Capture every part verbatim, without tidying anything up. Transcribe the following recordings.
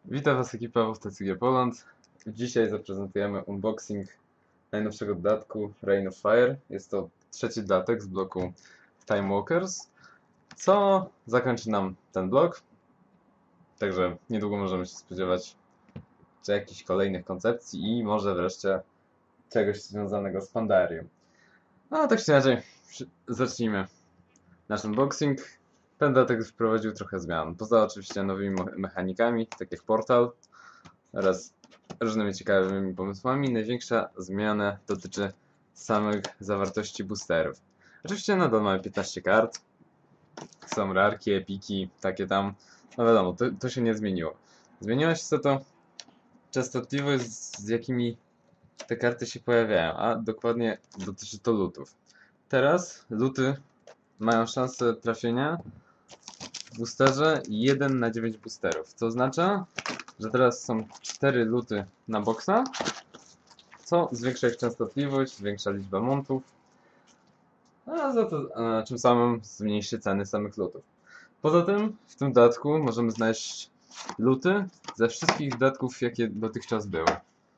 Witam Was, ekipa w T C G Poland. Dzisiaj zaprezentujemy unboxing najnowszego dodatku Reign of Fire. Jest to trzeci dodatek z bloku Time Walkers, co zakończy nam ten blok. Także niedługo możemy się spodziewać czy jakichś kolejnych koncepcji i może wreszcie czegoś związanego z Pandarium. No a tak czy inaczej, zacznijmy nasz unboxing. Ten dodatek wprowadził trochę zmian, poza oczywiście nowymi mechanikami, tak jak portal oraz różnymi ciekawymi pomysłami. Największa zmiana dotyczy samych zawartości boosterów. Oczywiście nadal mamy piętnaście kart, są rarki, epiki, takie tam, no wiadomo, to, to się nie zmieniło. Zmieniła się za to częstotliwość, z jakimi te karty się pojawiają, a dokładnie dotyczy to lootów. Teraz looty mają szansę trafienia w boosterze jeden na dziewięć boosterów, co oznacza, że teraz są cztery looty na boxa, co zwiększa ich częstotliwość, zwiększa liczbę montów, a za to a czym samym zmniejszy ceny samych lootów. Poza tym w tym dodatku możemy znaleźć looty ze wszystkich dodatków, jakie dotychczas były.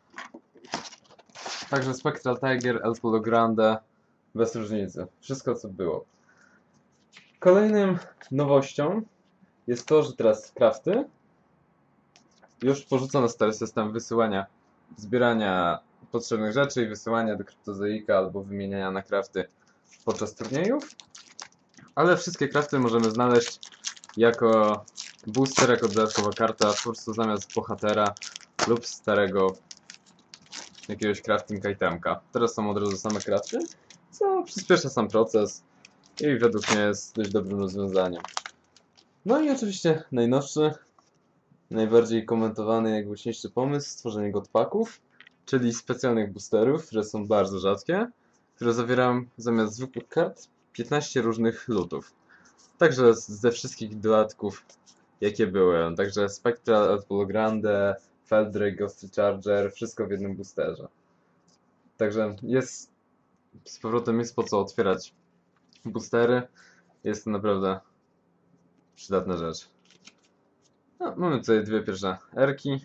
Także Spectral Tiger, El Polo Grande, bez różnicy. Wszystko co było. Kolejnym nowością jest to, że teraz crafty już porzucono stary system wysyłania, zbierania potrzebnych rzeczy i wysyłania do kryptozoika albo wymieniania na crafty podczas turniejów, ale wszystkie crafty możemy znaleźć jako booster, jako dodatkowa karta, po prostu zamiast bohatera lub starego jakiegoś crafting itemka. Teraz są od razu same crafty, co przyspiesza sam proces i według mnie jest dość dobrym rozwiązaniem. No i oczywiście najnowszy, najbardziej komentowany, najgłośniejszy pomysł, stworzenie godpaków, czyli specjalnych boosterów, które są bardzo rzadkie, które zawierają zamiast zwykłych kart piętnaście różnych lootów. Także ze wszystkich dodatków, jakie były. Także Spectral, El Polo Grande, Feldrake, Ghostly Charger, wszystko w jednym boosterze. Także jest, z powrotem jest po co otwierać boostery. Jest to naprawdę przydatna rzecz. No, mamy tutaj dwie pierwsze erki.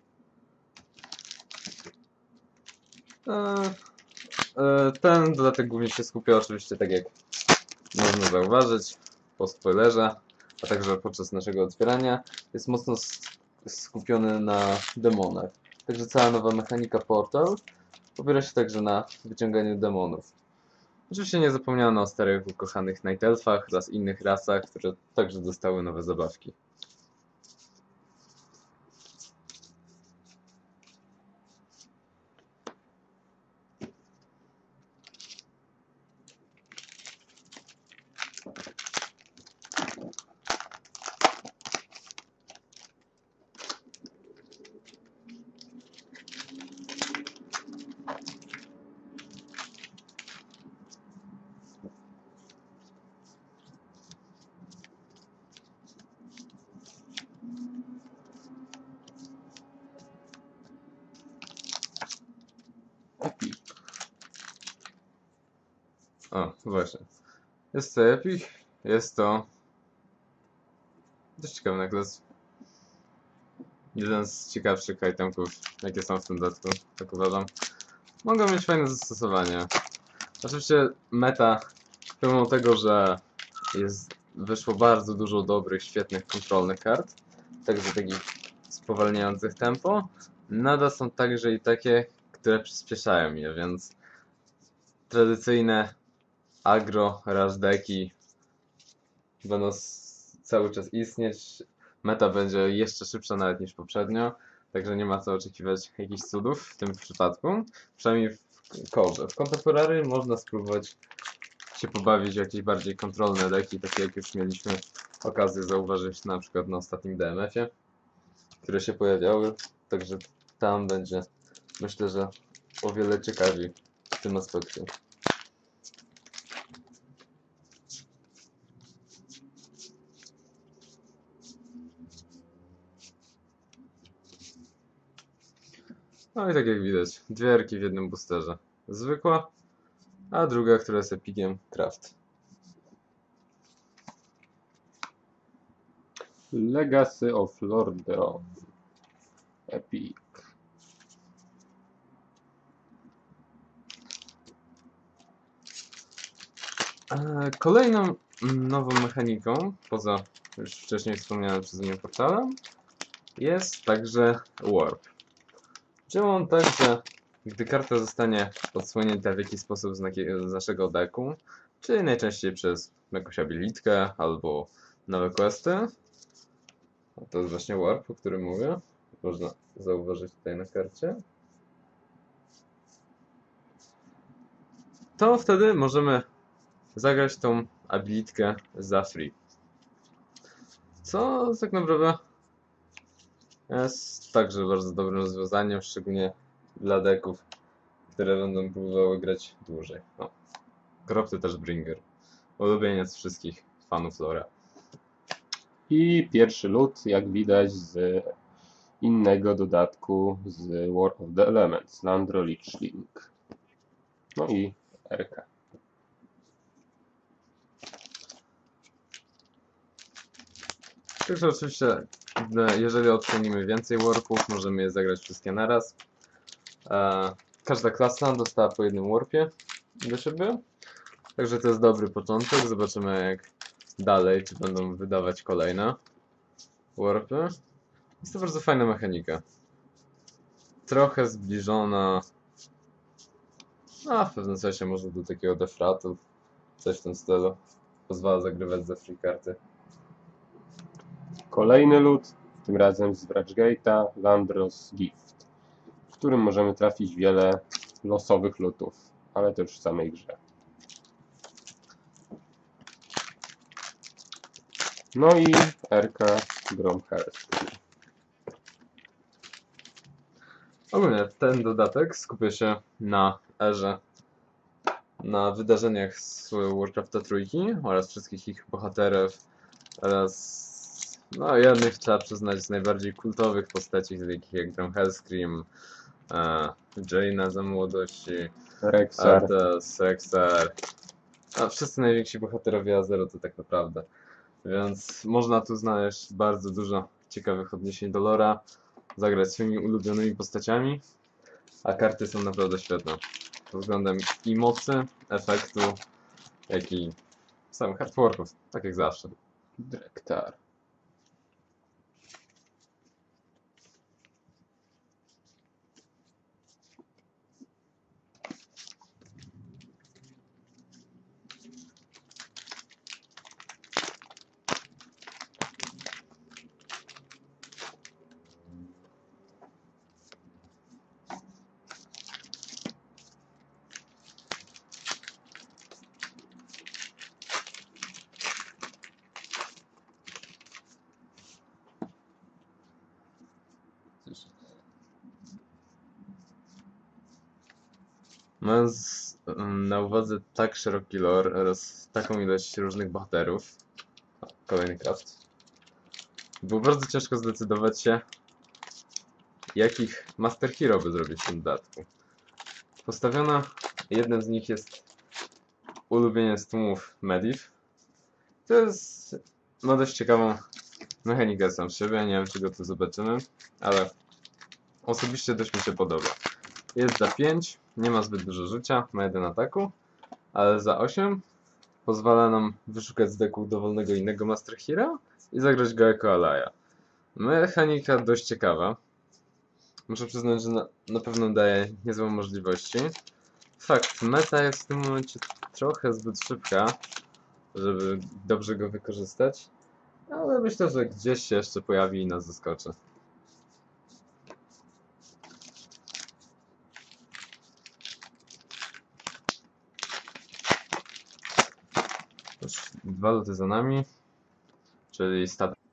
Ten dodatek głównie się skupia oczywiście, tak jak można zauważyć po spoilerze, a także podczas naszego otwierania, jest mocno skupiony na demonach. Także cała nowa mechanika Portal opiera się także na wyciąganiu demonów. Oczywiście nie zapomniano o starych ukochanych Night Elfach oraz innych rasach, które także dostały nowe zabawki. O, właśnie. Jest to Epic, jest to dość ciekawy nekles. Jeden z ciekawszych itemków, jakie są w tym dodatku, tak uważam. Mogą mieć fajne zastosowanie. Oczywiście meta, pomimo tego, że jest, wyszło bardzo dużo dobrych, świetnych, kontrolnych kart, także takich spowalniających tempo, nadal są także i takie, które przyspieszają je, więc tradycyjne agro, rush decki będą cały czas istnieć. Meta będzie jeszcze szybsza nawet niż poprzednio, także nie ma co oczekiwać jakichś cudów w tym przypadku, przynajmniej w kołże. W Contemporary można spróbować się pobawić w jakieś bardziej kontrolne deki, takie jak już mieliśmy okazję zauważyć na przykład na ostatnim D M F-ie, które się pojawiały, także tam będzie, myślę, że o wiele ciekawiej w tym aspekcie. No i tak jak widać, dwie erki w jednym boosterze. Zwykła, a druga, która jest epikiem, Craft. Legacy of Lordaeron. Epic. E, Kolejną nową mechaniką, poza już wcześniej wspomnianym przeze mnie portalem, jest także Warp. Działa on tak, że gdy karta zostanie odsłonięta w jakiś sposób z, z naszego decku, czyli najczęściej przez jakąś abilitkę albo nowe questy, to jest właśnie Warp, o którym mówię, można zauważyć tutaj na karcie, to wtedy możemy zagrać tą abilitkę za free. Co tak naprawdę jest także bardzo dobrym rozwiązaniem, szczególnie dla decków, które będą próbowały grać dłużej. No. Kropty też Bringer. Ulubieniec wszystkich fanów lora. I pierwszy lód, jak widać, z innego dodatku z War of the Elements, Landro Lichling. No i R K. Także oczywiście, jeżeli odsłonimy więcej warpów, możemy je zagrać wszystkie naraz. E, każda klasa dostała po jednym warpie do siebie. Także to jest dobry początek. Zobaczymy jak dalej, czy będą wydawać kolejne warpy. Jest to bardzo fajna mechanika. Trochę zbliżona, no w pewnym sensie może do takiego defratu. Coś w tym stylu. Pozwala zagrywać ze free karty. Kolejny lód, tym razem z Wratchgate'a, Landro's Gift, w którym możemy trafić wiele losowych lutów, ale to już w samej grze. No i R K Gromhelsky. Ogólnie ten dodatek skupia się na erze, na wydarzeniach z Warcrafta trójki oraz wszystkich ich bohaterów oraz no jednych trzeba przyznać z najbardziej kultowych postaci, takich jak Gromhellscream, e, Jaina za młodości, Rexxar. Arthas, Rexxar, a wszyscy najwięksi bohaterowie Azero to tak naprawdę. Więc można tu znaleźć bardzo dużo ciekawych odniesień do lora, zagrać swoimi ulubionymi postaciami, a karty są naprawdę świetne. Pod względem i mocy, efektu, jak i samych artworków, tak jak zawsze. Drektar. Mając na uwadze tak szeroki lore oraz taką ilość różnych bohaterów, kolejny craft, było bardzo ciężko zdecydować się, jakich Master Hero by zrobić w tym dodatku. Postawiono, jednym z nich jest ulubieniec tłumów Medivh. To jest ma dość ciekawą mechanikę sam z siebie, nie wiem czy go tu zobaczymy, ale osobiście dość mi się podoba. Jest za pięć, nie ma zbyt dużo życia, ma jeden ataku, ale za osiem pozwala nam wyszukać z decku dowolnego innego Master Hero i zagrać go jako Alaya. Mechanika dość ciekawa. Muszę przyznać, że na, na pewno daje niezłe możliwości. Fakt, meta jest w tym momencie trochę zbyt szybka, żeby dobrze go wykorzystać, ale myślę, że gdzieś się jeszcze pojawi i nas zaskoczy. Już dwa luty za nami, czyli stat